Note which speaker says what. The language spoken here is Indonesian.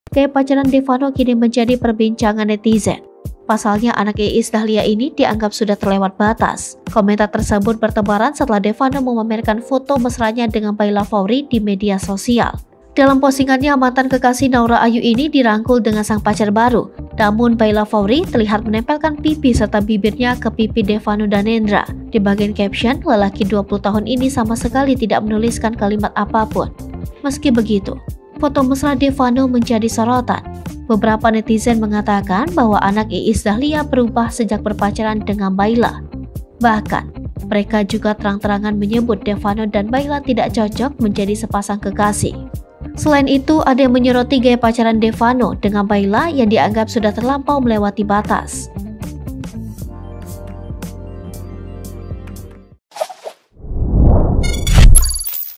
Speaker 1: Gaya pacaran Devano kini menjadi perbincangan netizen. Pasalnya anak Iis Dahlia ini dianggap sudah terlewat batas. Komentar tersebut bertebaran setelah Devano memamerkan foto mesranya dengan Bella Faurie di media sosial. Dalam postingannya, mantan kekasih Naura Ayu ini dirangkul dengan sang pacar baru. Namun Bella Faurie terlihat menempelkan pipi serta bibirnya ke pipi Devano Danendra. Di bagian caption, lelaki 20 tahun ini sama sekali tidak menuliskan kalimat apapun. Meski begitu, foto mesra Devano menjadi sorotan. Beberapa netizen mengatakan bahwa anak Iis Dahlia berubah sejak berpacaran dengan Bella. Bahkan, mereka juga terang-terangan menyebut Devano dan Bella tidak cocok menjadi sepasang kekasih. Selain itu, ada yang menyoroti gaya pacaran Devano dengan Bella yang dianggap sudah terlampau melewati batas.